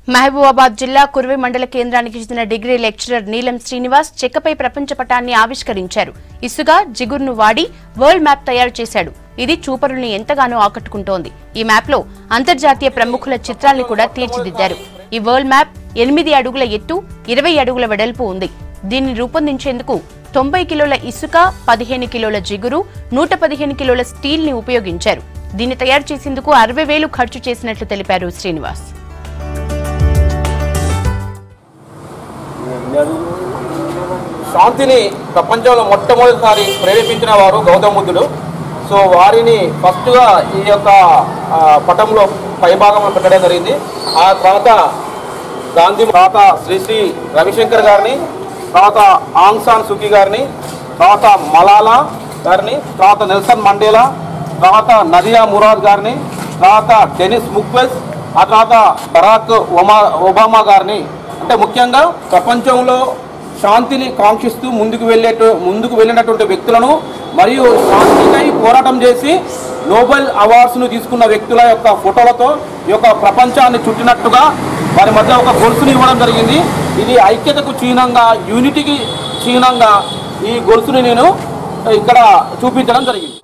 మహబూబాబాద్ జిల్లా కుర్వి మండల కేంద్రానికి చెందిన డిగ్రీ లెక్చరర్ నీలం శ్రీనివాస్ చెక్కపై ప్రపంచ పటాన్ని ఆవిష్కరించారు. ఇసుక, జిగురును వాడి వరల్డ్ మ్యాప్ తయారు చేశాడు. ఇది చూపరుల్ని ఎంతగానో ఆకట్టుకుంటోంది. ఈ మ్యాప్ లో అంతర్జాతీయ ప్రముఖుల చిత్రాల్ని కూడా తీర్చిదిద్దారు. ఈ వరల్డ్ మ్యాప్ 8 అడుగుల ఎత్తు, 20 అడుగుల వెడల్పు ఉంది. దీన్ని రూపొందించేందుకు 90 కిలోల ఇసుక, 15 కిలోల జిగురు, 115 కిలోల స్టీల్ ని ఉపయోగించారు. దీన్ని తయారు చేసేందుకు 60,000 ఖర్చు చేసినట్లు తెలిపారు శ్రీనివాస్. శాంతిని ప్రపంచంలో మొట్టమొదటిసారి ప్రేరేపించిన వారు గౌతమ బుద్ధుడు. సో వారిని ఫస్ట్గా ఈ యొక్క పటంలో పైభాగంలో పెట్టడం జరిగింది. ఆ తర్వాత గాంధీ, తర్వాత శ్రీ రవిశంకర్ గారిని, తర్వాత ఆంగ్ సాన్ సూకీ గారిని, తర్వాత మలాలా గారిని, తర్వాత నెల్సన్ మండేలా, తర్వాత నదియా మురాద్ గారిని, తర్వాత డెనిస్ ముక్వెస్, ఆ తర్వాత బరాక్ ఒబామా గారిని. అంటే ముఖ్యంగా ప్రపంచంలో శాంతిని కాంక్షిస్తూ ముందుకు వెళ్ళినటువంటి వ్యక్తులను మరియు శాంతికై పోరాటం చేసి నోబెల్ అవార్డ్స్ను తీసుకున్న వ్యక్తుల యొక్క ఫోటోలతో ఈ యొక్క ప్రపంచాన్ని చుట్టినట్టుగా వారి మధ్య ఒక గొలుసుని ఇవ్వడం జరిగింది. ఇది ఐక్యతకు చిహ్నంగా, యూనిటీకి చిహ్నంగా ఈ గొలుసుని నేను ఇక్కడ చూపించడం జరిగింది.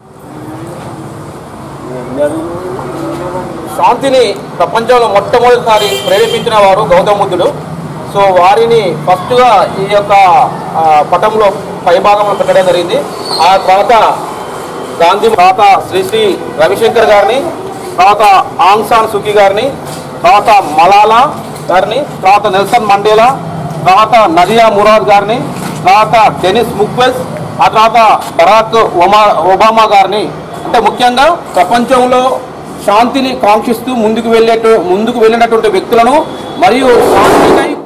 శాంతిని ప్రపంచంలో మొట్టమొదటిసారి ప్రేరేపించిన వారు గౌతమ బుద్ధుడు. సో వారిని ఫస్ట్గా ఈ యొక్క పటంలో పైభాగంలో పెట్టడం జరిగింది. ఆ తర్వాత గాంధీ, తర్వాత శ్రీ రవిశంకర్ గారిని, తర్వాత ఆంగ్ సాన్ సూకీ గారిని, తర్వాత మలాలా గారిని, తర్వాత నెల్సన్ మండేలా, తర్వాత నదియా మురాద్ గారిని, తర్వాత డెనిస్ ముక్వెస్, ఆ తర్వాత బరాక్ ఒబామా గారిని. అంటే ముఖ్యంగా ప్రపంచంలో శాంతిని కాంక్షిస్తూ ముందుకు వెళ్ళినటువంటి వ్యక్తులను మరియు శాంతికై